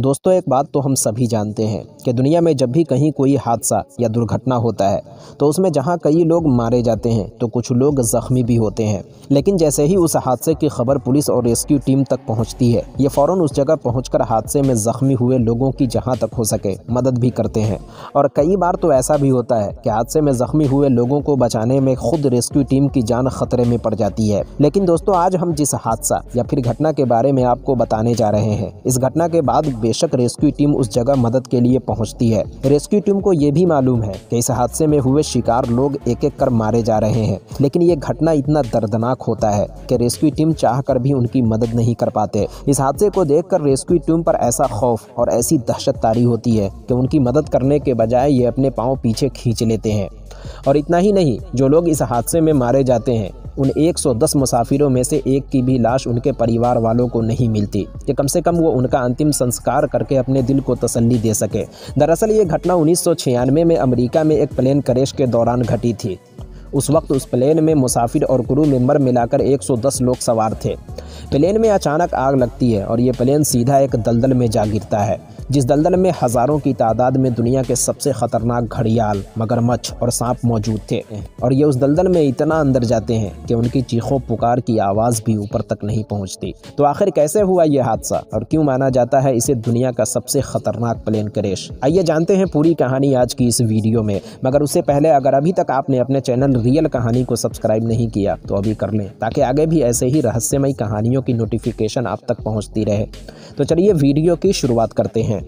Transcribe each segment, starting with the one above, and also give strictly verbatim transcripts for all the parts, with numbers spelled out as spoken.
दोस्तों, एक बात तो हम सभी जानते हैं कि दुनिया में जब भी कहीं कोई हादसा या दुर्घटना होता है तो उसमें जहां कई लोग मारे जाते हैं तो कुछ लोग जख्मी भी होते हैं। लेकिन जैसे ही उस हादसे की खबर पुलिस और रेस्क्यू टीम तक पहुंचती है, ये फ़ौरन उस जगह पहुंचकर हादसे में जख्मी हुए लोगों की जहां तक हो सके मदद भी करते हैं। और कई बार तो ऐसा भी होता है कि हादसे में जख्मी हुए लोगों को बचाने में खुद रेस्क्यू टीम की जान खतरे में पड़ जाती है। लेकिन दोस्तों, आज हम जिस हादसा या फिर घटना के बारे में आपको बताने जा रहे हैं, इस घटना के बाद बेशक रेस्क्यू टीम उस जगह मदद के लिए पहुंचती है। रेस्क्यू टीम को ये भी मालूम है कि इस हादसे में हुए शिकार लोग एक एक कर मारे जा रहे हैं, लेकिन ये घटना इतना दर्दनाक होता है कि रेस्क्यू टीम चाहकर भी उनकी मदद नहीं कर पाते। इस हादसे को देखकर रेस्क्यू टीम पर ऐसा खौफ और ऐसी दहशत तारी होती है कि उनकी मदद करने के बजाय ये अपने पांव पीछे खींच लेते हैं। और इतना ही नहीं, जो लोग इस हादसे में मारे जाते हैं उन एक सौ दस मुसाफिरों में से एक की भी लाश उनके परिवार वालों को नहीं मिलती कि कम से कम वो उनका अंतिम संस्कार करके अपने दिल को तसल्ली दे सके। दरअसल ये घटना उन्नीस सौ छियानवे में अमेरिका में एक प्लेन क्रैश के दौरान घटी थी। उस वक्त उस प्लेन में मुसाफिर और क्रू मेंबर मिलाकर एक सौ दस लोग सवार थे। प्लेन में अचानक आग लगती है और ये प्लेन सीधा एक दलदल में जा गिरता है, जिस दलदल में हज़ारों की तादाद में दुनिया के सबसे ख़तरनाक घड़ियाल, मगरमच्छ और सांप मौजूद थे। और ये उस दलदल में इतना अंदर जाते हैं कि उनकी चीखों पुकार की आवाज़ भी ऊपर तक नहीं पहुंचती। तो आखिर कैसे हुआ ये हादसा और क्यों माना जाता है इसे दुनिया का सबसे ख़तरनाक प्लेन क्रैश? आइए जानते हैं पूरी कहानी आज की इस वीडियो में। मगर उससे पहले अगर अभी तक आपने अपने चैनल रियल कहानी को सब्सक्राइब नहीं किया तो अभी कर लें, ताकि आगे भी ऐसे ही रहस्यमय कहानियों की नोटिफिकेशन आप तक पहुँचती रहे। तो चलिए वीडियो की शुरुआत करते हैं।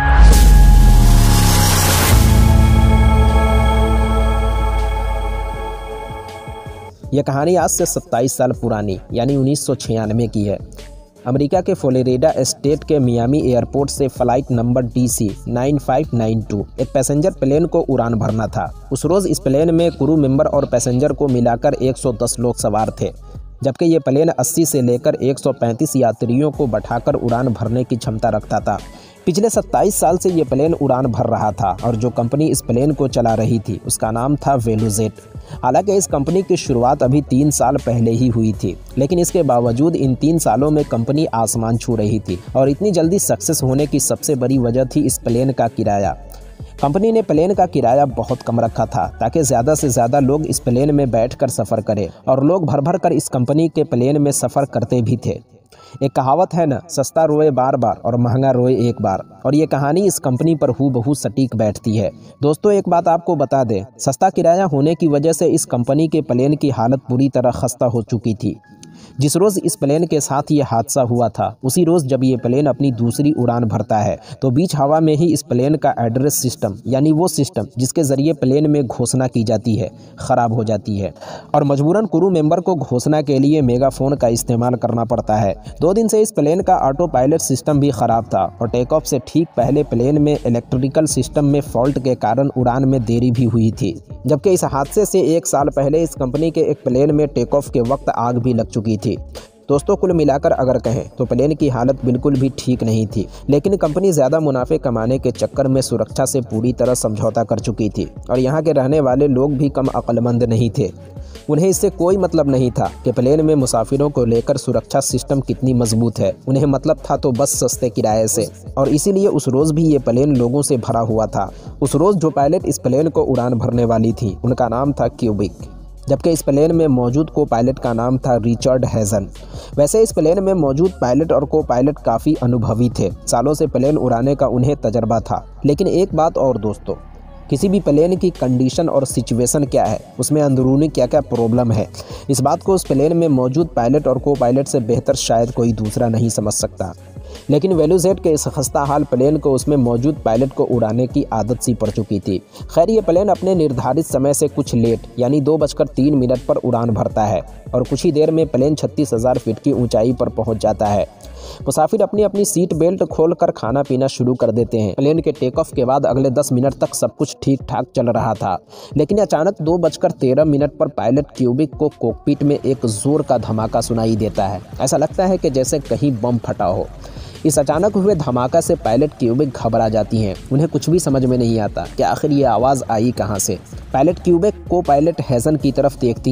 यह कहानी आज से सत्ताईस साल पुरानी यानी उन्नीस सौ छियानवे की है। अमेरिका के फ्लोरिडा स्टेट के मियामी एयरपोर्ट से flight number D C nine five nine two एक पैसेंजर प्लेन को उड़ान भरना था। उस रोज़ इस प्लेन में क्रू मेंबर और पैसेंजर को मिलाकर एक सौ दस लोग सवार थे, जबकि ये प्लेन अस्सी से लेकर एक सौ पैंतीस यात्रियों को बैठाकर उड़ान भरने की क्षमता रखता था। पिछले सत्ताईस साल से ये प्लेन उड़ान भर रहा था और जो कंपनी इस प्लेन को चला रही थी उसका नाम था वेलुजेट। हालांकि इस कंपनी की शुरुआत अभी तीन साल पहले ही हुई थी, लेकिन इसके बावजूद इन तीन सालों में कंपनी आसमान छू रही थी। और इतनी जल्दी सक्सेस होने की सबसे बड़ी वजह थी इस प्लेन का किराया। कंपनी ने प्लेन का किराया बहुत कम रखा था ताकि ज़्यादा से ज़्यादा लोग इस प्लेन में बैठकर सफ़र करें, और लोग भर भर कर इस कंपनी के प्लेन में सफ़र करते भी थे। एक कहावत है ना, सस्ता रोए बार बार और महंगा रोए एक बार, और ये कहानी इस कंपनी पर हूबहू सटीक बैठती है। दोस्तों, एक बात आपको बता दें, सस्ता किराया होने की वजह से इस कंपनी के प्लेन की हालत पूरी तरह खस्ता हो चुकी थी। जिस रोज़ इस प्लेन के साथ ये हादसा हुआ था, उसी रोज़ जब ये प्लेन अपनी दूसरी उड़ान भरता है तो बीच हवा में ही इस प्लेन का एड्रेस सिस्टम, यानी वो सिस्टम जिसके ज़रिए प्लेन में घोषणा की जाती है, ख़राब हो जाती है और मजबूरन क्रू मेंबर को घोषणा के लिए मेगाफोन का इस्तेमाल करना पड़ता है। दो दिन से इस प्लेन का ऑटो पायलट सिस्टम भी ख़राब था और टेक ऑफ से ठीक पहले प्लेन में इलेक्ट्रिकल सिस्टम में फॉल्ट के कारण उड़ान में देरी भी हुई थी। जबकि इस हादसे से एक साल पहले इस कंपनी के एक प्लेन में टेक ऑफ के वक्त आग भी लग चुकी थी। दोस्तों, कुल मिलाकर अगर कहें तो प्लेन की हालत बिल्कुल भी ठीक नहीं थी, लेकिन कंपनी ज़्यादा मुनाफे कमाने के चक्कर में सुरक्षा से पूरी तरह समझौता कर चुकी थी। और यहाँ के रहने वाले लोग भी कम अक्लमंद नहीं थे। उन्हें इससे कोई मतलब नहीं था कि प्लेन में मुसाफिरों को लेकर सुरक्षा सिस्टम कितनी मजबूत है। उन्हें मतलब था तो बस सस्ते किराए से, और इसीलिए उस रोज़ भी ये प्लेन लोगों से भरा हुआ था। उस रोज़ जो पायलट इस प्लेन को उड़ान भरने वाली थी उनका नाम था क्यूबिक, जबकि इस प्लेन में मौजूद को पायलट का नाम था रिचर्ड हैजन। वैसे इस प्लेन में मौजूद पायलट और को पायलट काफ़ी अनुभवी थे, सालों से प्लेन उड़ाने का उन्हें तजर्बा था। लेकिन एक बात और दोस्तों, किसी भी प्लेन की कंडीशन और सिचुएशन क्या है, उसमें अंदरूनी क्या क्या प्रॉब्लम है, इस बात को उस प्लेन में मौजूद पायलट और को पायलट से बेहतर शायद कोई दूसरा नहीं समझ सकता। लेकिन वेलुजेट के इस खस्ता हाल प्लेन को उसमें मौजूद पायलट को उड़ाने की आदत सी पड़ चुकी थी। खैर, ये प्लेन अपने निर्धारित समय से कुछ लेट यानी दो बजकर तीन मिनट पर उड़ान भरता है और कुछ ही देर में प्लेन छत्तीस हज़ार फीट की ऊंचाई पर पहुंच जाता है। मुसाफिर अपनी अपनी सीट बेल्ट खोलकर खाना पीना शुरू कर देते हैं। प्लेन के टेक ऑफ के बाद अगले दस मिनट तक सब कुछ ठीक ठाक चल रहा था, लेकिन अचानक दो बजकर तेरह मिनट पर पायलट क्यूबिक को कॉकपिट में एक जोर का धमाका सुनाई देता है। ऐसा लगता है कि जैसे कहीं बम फटा हो। इस अचानक हुए धमाका से पायलट क्यूबिक घबरा जाती हैं। उन्हें कुछ भी समझ में नहीं आता कि आखिर ये आवाज़ आई कहाँ से। पायलट क्यूबिक को पायलट हैजन की तरफ देखती हैं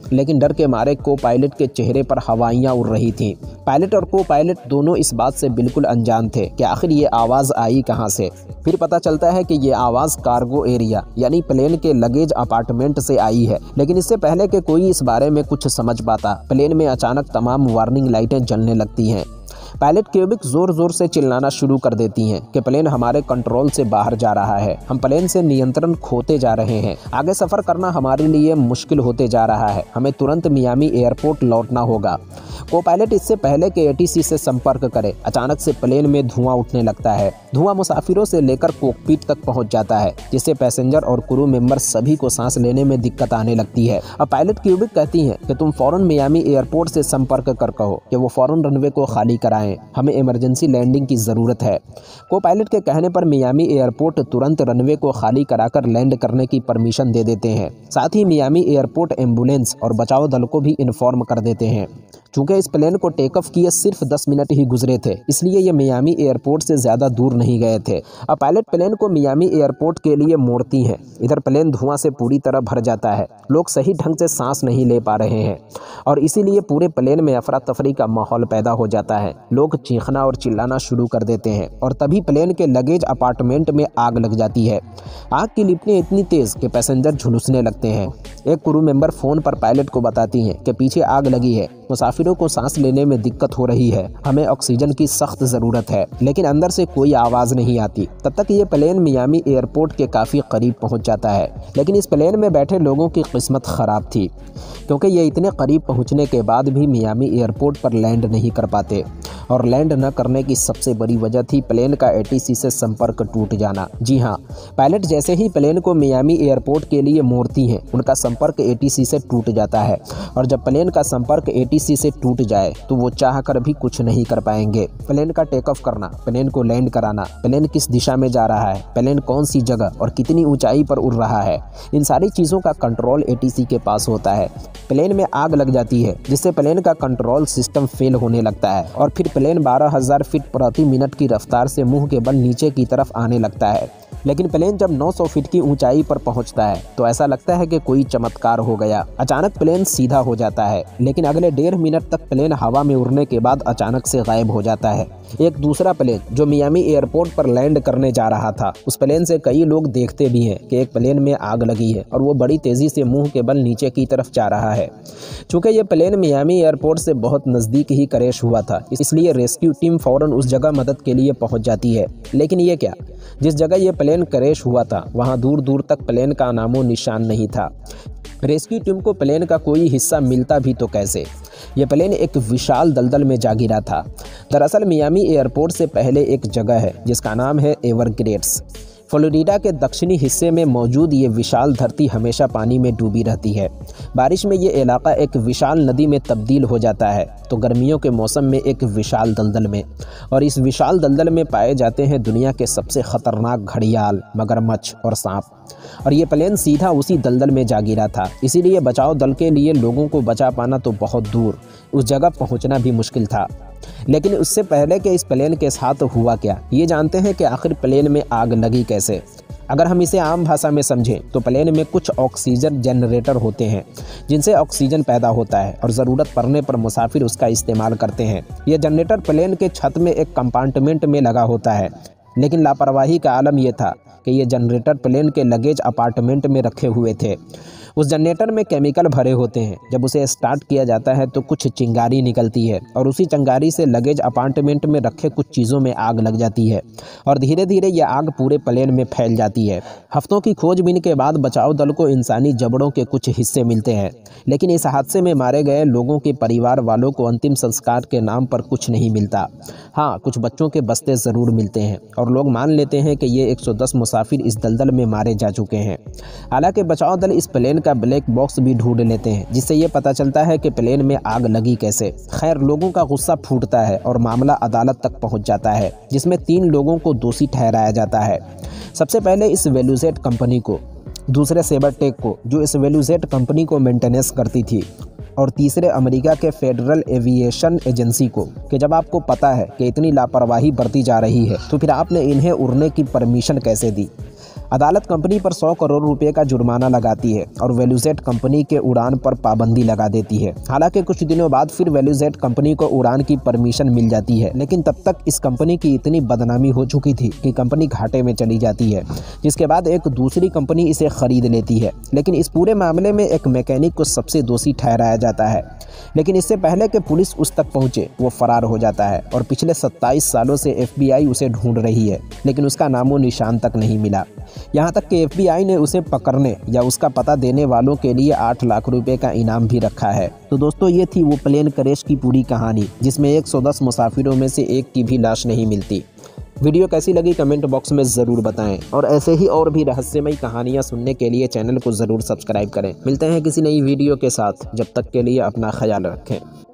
लेकिन डर के मारे को पायलट के चेहरे पर हवाइयाँ उड़ रही थीं। पायलट और को पायलट दोनों इस बात से बिल्कुल अनजान थे कि आखिर ये आवाज़ आई कहाँ से। फिर पता चलता है कि ये आवाज़ कार्गो एरिया यानी प्लेन के लगेज अपार्टमेंट से आई है। लेकिन इससे पहले कि कोई इस बारे में कुछ समझ पाता, प्लेन में अचानक तमाम वार्निंग लाइटें जलने लगती हैं। पायलट क्यूबिक जोर जोर से चिल्लाना शुरू कर देती हैं कि प्लेन हमारे कंट्रोल से बाहर जा रहा है, हम प्लेन से नियंत्रण खोते जा रहे हैं, आगे सफ़र करना हमारे लिए मुश्किल होते जा रहा है, हमें तुरंत मियामी एयरपोर्ट लौटना होगा। को पायलट इससे पहले कि एटीसी से संपर्क करे, अचानक से प्लेन में धुआं उठने लगता है। धुआं मुसाफिरों से लेकर कॉकपिट तक पहुंच जाता है, जिससे पैसेंजर और क्रू मेंबर सभी को सांस लेने में दिक्कत आने लगती है। अब पायलट क्यूबिक कहती हैं कि तुम फौरन मियामी एयरपोर्ट से संपर्क कर कहो कि वो फौरन रनवे को खाली कराएं, हमें इमरजेंसी लैंडिंग की ज़रूरत है। को पायलट के कहने पर मियामी एयरपोर्ट तुरंत रनवे को खाली कराकर लैंड करने की परमिशन दे देते हैं। साथ ही मियामी एयरपोर्ट एम्बुलेंस और बचाव दल को भी इन्फॉर्म कर देते हैं। चूँकि इस प्लेन को टेक ऑफ किए सिर्फ दस मिनट ही गुजरे थे, इसलिए ये मियामी एयरपोर्ट से ज़्यादा दूर नहीं गए थे। अब पायलट प्लेन को मियामी एयरपोर्ट के लिए मोड़ती हैं। इधर प्लेन धुआं से पूरी तरह भर जाता है, लोग सही ढंग से सांस नहीं ले पा रहे हैं और इसीलिए पूरे प्लेन में अफरा तफरी का माहौल पैदा हो जाता है। लोग चीखना और चिल्लाना शुरू कर देते हैं और तभी प्लेन के लगेज अपार्टमेंट में आग लग जाती है। आग की लिपटें इतनी तेज़ कि पैसेंजर झुलसने लगते हैं। एक क्रू मेंबर फ़ोन पर पायलट को बताती हैं कि पीछे आग लगी है, मुसाफिरों को सांस लेने में दिक्कत हो रही है, हमें ऑक्सीजन की सख्त ज़रूरत है। लेकिन अंदर से कोई आवाज़ नहीं आती। तब तक ये प्लेन मियामी एयरपोर्ट के काफ़ी करीब पहुंच जाता है। लेकिन इस प्लेन में बैठे लोगों की किस्मत ख़राब थी, क्योंकि ये इतने करीब पहुंचने के बाद भी मियामी एयरपोर्ट पर लैंड नहीं कर पाते और लैंड न करने की सबसे बड़ी वजह थी प्लेन का एटीसी से संपर्क टूट जाना। जी हाँ, पायलट जैसे ही प्लेन को मियामी एयरपोर्ट के लिए मोड़ती हैं, उनका संपर्क एटीसी से टूट जाता है और जब प्लेन का संपर्क एटीसी से टूट जाए तो वो चाह कर भी कुछ नहीं कर पाएंगे। प्लेन का टेक ऑफ करना, प्लेन को लैंड कराना, प्लेन किस दिशा में जा रहा है, प्लेन कौन सी जगह और कितनी ऊंचाई पर उड़ रहा है, इन सारी चीज़ों का कंट्रोल एटीसी के पास होता है। प्लेन में आग लग जाती है, जिससे प्लेन का कंट्रोल सिस्टम फेल होने लगता है और फिर प्लेन बारह हज़ार फीट प्रति मिनट की रफ्तार से मुंह के बल नीचे की तरफ आने लगता है। लेकिन प्लेन जब नौ सौ फीट की ऊंचाई पर पहुंचता है तो ऐसा लगता है कि कोई चमत्कार हो गया। अचानक प्लेन सीधा हो जाता है, लेकिन अगले डेढ़ मिनट तक प्लेन हवा में उड़ने के बाद अचानक से गायब हो जाता है। एक दूसरा प्लेन जो मियामी एयरपोर्ट पर लैंड करने जा रहा था, उस प्लेन से कई लोग देखते भी हैं कि एक प्लेन में आग लगी है और वो बड़ी तेज़ी से मुंह के बल नीचे की तरफ जा रहा है। चूँकि ये प्लेन मियामी एयरपोर्ट से बहुत नज़दीक ही क्रैश हुआ था, इसलिए रेस्क्यू टीम फ़ौरन उस जगह मदद के लिए पहुँच जाती है। लेकिन ये क्या, जिस जगह ये प्लेन क्रैश हुआ था वहाँ दूर दूर तक प्लेन का नामो निशान नहीं था। रेस्क्यू टीम को प्लेन का कोई हिस्सा मिलता भी तो कैसे। यह प्लेन एक विशाल दलदल में जा गिरा था। दरअसल मियामी एयरपोर्ट से पहले एक जगह है जिसका नाम है एवरग्रेड्स। फ्लोरिडा के दक्षिणी हिस्से में मौजूद ये विशाल धरती हमेशा पानी में डूबी रहती है। बारिश में ये इलाका एक विशाल नदी में तब्दील हो जाता है तो गर्मियों के मौसम में एक विशाल दलदल में, और इस विशाल दलदल में पाए जाते हैं दुनिया के सबसे ख़तरनाक घड़ियाल, मगरमच्छ और सांप। और ये प्लेन सीधा उसी दलदल में जा गिरा था, इसीलिए बचाव दल के लिए लोगों को बचा पाना तो बहुत दूर, उस जगह पहुंचना भी मुश्किल था। लेकिन उससे पहले कि इस प्लेन के साथ हुआ क्या, ये जानते हैं कि आखिर प्लेन में आग लगी कैसे। अगर हम इसे आम भाषा में समझें तो प्लेन में कुछ ऑक्सीजन जनरेटर होते हैं जिनसे ऑक्सीजन पैदा होता है और ज़रूरत पड़ने पर मुसाफिर उसका इस्तेमाल करते हैं। यह जनरेटर प्लेन के छत में एक कंपार्टमेंट में लगा होता है, लेकिन लापरवाही का आलम यह था कि ये जनरेटर प्लेन के लगेज अपार्टमेंट में रखे हुए थे। उस जनरेटर में केमिकल भरे होते हैं। जब उसे स्टार्ट किया जाता है तो कुछ चिंगारी निकलती है और उसी चिंगारी से लगेज अपार्टमेंट में रखे कुछ चीज़ों में आग लग जाती है और धीरे धीरे यह आग पूरे प्लेन में फैल जाती है। हफ्तों की खोजबीन के बाद बचाव दल को इंसानी जबड़ों के कुछ हिस्से मिलते हैं, लेकिन इस हादसे में मारे गए लोगों के परिवार वालों को अंतिम संस्कार के नाम पर कुछ नहीं मिलता। हाँ, कुछ बच्चों के बस्ते ज़रूर मिलते हैं और लोग मान लेते हैं कि ये एक सौ दस मुसाफिर इस दलदल में मारे जा चुके हैं। हालांकि बचाव दल इस प्लेन का ब्लैक बॉक्स भी ढूंढ लेते हैं, जिससे ये पता चलता है कि प्लेन में आग लगी कैसे। खैर, लोगों का गुस्सा फूटता है और मामला अदालत तक पहुंच जाता है, जिसमें तीन लोगों को दोषी ठहराया जाता है। सबसे पहले इस वेलुजेट कंपनी को, दूसरे सेबरटेक को जो इस वेलुजेट कंपनी को मेंटेनेंस करती थी, और तीसरे अमेरिका के फेडरल एविएशन एजेंसी को, कि जब आपको पता है कि इतनी लापरवाही बरती जा रही है तो फिर आपने इन्हें उड़ने की परमिशन कैसे दी। अदालत कंपनी पर सौ करोड़ रुपए का जुर्माना लगाती है और वैल्यूजेट कंपनी के उड़ान पर पाबंदी लगा देती है। हालांकि कुछ दिनों बाद फिर वैल्यूजेट कंपनी को उड़ान की परमिशन मिल जाती है, लेकिन तब तक इस कंपनी की इतनी बदनामी हो चुकी थी कि कंपनी घाटे में चली जाती है, जिसके बाद एक दूसरी कंपनी इसे खरीद लेती है। लेकिन इस पूरे मामले में एक मैकेनिक को सबसे दोषी ठहराया जाता है, लेकिन इससे पहले कि पुलिस उस तक पहुंचे वो फरार हो जाता है और पिछले सत्ताईस सालों से एफबीआई उसे ढूंढ रही है, लेकिन उसका नामो निशान तक नहीं मिला। यहाँ तक कि एफबीआई ने उसे पकड़ने या उसका पता देने वालों के लिए आठ लाख रुपए का इनाम भी रखा है। तो दोस्तों, ये थी वो प्लेन क्रैश की पूरी कहानी, जिसमें एक सौ दस मुसाफिरों में से एक की भी लाश नहीं मिलती। वीडियो कैसी लगी कमेंट बॉक्स में ज़रूर बताएं और ऐसे ही और भी रहस्यमयी कहानियां सुनने के लिए चैनल को ज़रूर सब्सक्राइब करें। मिलते हैं किसी नई वीडियो के साथ, जब तक के लिए अपना ख्याल रखें।